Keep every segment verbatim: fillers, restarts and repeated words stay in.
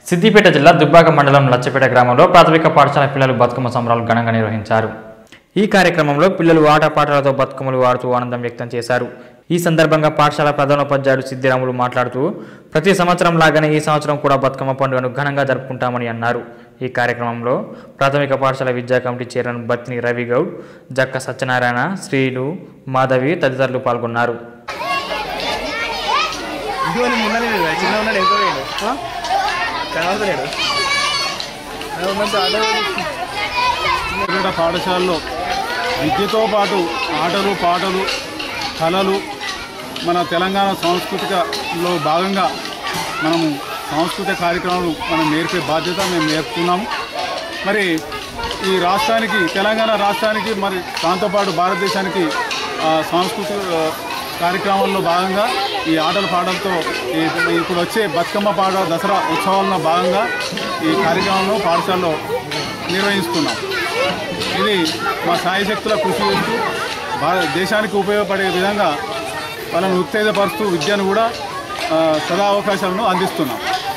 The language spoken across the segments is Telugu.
సిద్దిపేట జిల్లా దుబ్బాక మండలం లచ్చపేట గ్రామంలో ప్రాథమిక పాఠశాల పిల్లలు బతుకమ్మ సంబరాలు ఘనంగా నిర్వహించారు. ఈ కార్యక్రమంలో పిల్లలు ఆటపాటలతో బతుకమ్మలు ఆడుతూ ఆనందం వ్యక్తం చేశారు. ఈ సందర్భంగా పాఠశాల ప్రధానోపాధ్యాయుడు సిద్దిరాములు మాట్లాడుతూ ప్రతి సంవత్సరం లాగానే ఈ సంవత్సరం కూడా బతుకమ్మ పండుగను ఘనంగా జరుపుకుంటామని అన్నారు. ఈ కార్యక్రమంలో ప్రాథమిక పాఠశాల విద్యా కమిటీ చైర్మన్ బత్ని రవిగౌడ్, జక్క సత్యనారాయణ, శ్రీను, మాధవి తదితరులు పాల్గొన్నారు. పాఠశాలలో విద్యతో పాటు ఆటలు పాటలు కళలు మన తెలంగాణ సాంస్కృతికలో భాగంగా మనము సాంస్కృతిక కార్యక్రమాలు మనం నేర్పే బాధ్యత మేము నేర్పుతున్నాము. మరి ఈ రాష్ట్రానికి తెలంగాణ రాష్ట్రానికి మరి దాంతోపాటు భారతదేశానికి సాంస్కృతిక కార్యక్రమాల్లో భాగంగా ఈ ఆటల పాటలతో ఇప్పుడు వచ్చే బతుకమ్మ పాట దసరా ఉత్సవాల్లో భాగంగా ఈ కార్యక్రమంలో పాఠశాలలో నిర్వహిస్తున్నాం. ఇది మా సాయశక్తుల కృషి చేస్తూ దేశానికి ఉపయోగపడే విధంగా వాళ్ళను ఉత్తేజపరుస్తూ విద్యను కూడా సదా అవకాశాలను అందిస్తున్నాం.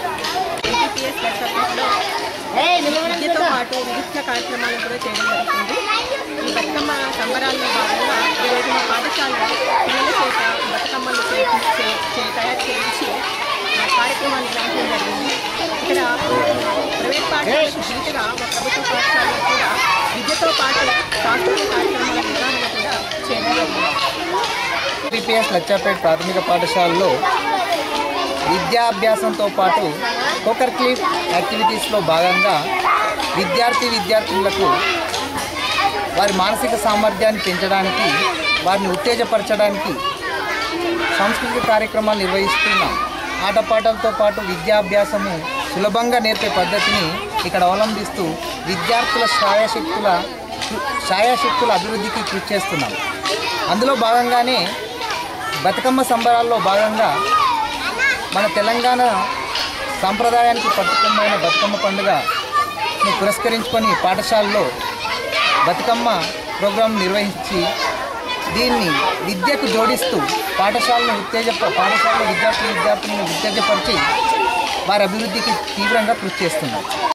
విద్యతో పాటు వివిధ కార్యక్రమాలు కూడా చేయడం జరుగుతుంది. ఈ బతుకమ్మ సంబరాల్లో భాగంగా ఈరోజు మా పాఠశాలలో పిల్లల చేత బతుకమ్మలు తయారు చేయించి కార్యక్రమాలు నిర్వహించడం జరిగింది. ఇక్కడ ప్రైవేట్ పాఠశాలకు ధీటుగా మా ప్రభుత్వ పాఠశాలలో కూడా విద్యతో పాటు సాంస్కృతిక కార్యక్రమాల నిర్వహణ కూడా చేయడం జరిగింది. పీపీఎస్ లచ్చాపేట ప్రాథమిక పాఠశాలలో విద్యాభ్యాసంతో పాటు కోకర్ క్లిప్ యాక్టివిటీస్లో భాగంగా విద్యార్థి విద్యార్థులకు వారి మానసిక సామర్థ్యాన్ని పెంచడానికి, వారిని ఉత్తేజపరచడానికి సాంస్కృతిక కార్యక్రమాలు నిర్వహిస్తున్నాం. ఆటపాటలతో పాటు విద్యాభ్యాసము సులభంగా నేర్పే పద్ధతిని ఇక్కడ అవలంబిస్తూ విద్యార్థుల ఛాయాశక్తుల ఛాయాశక్తుల అభివృద్ధికి కృషి చేస్తున్నాం. అందులో భాగంగానే బతుకమ్మ సంబరాల్లో భాగంగా మన తెలంగాణ సాంప్రదాయానికి పట్టుకున్న బతుకమ్మ పండుగను పురస్కరించుకొని పాఠశాలలో బతుకమ్మ ప్రోగ్రాం నిర్వహించి దీన్ని విద్యకు జోడిస్తూ పాఠశాలను ఉత్తేజ పాఠశాలలో విద్యార్థులు విద్యార్థులను ఉత్తేజపరిచి వారి అభివృద్ధికి తీవ్రంగా కృషి చేస్తున్నారు.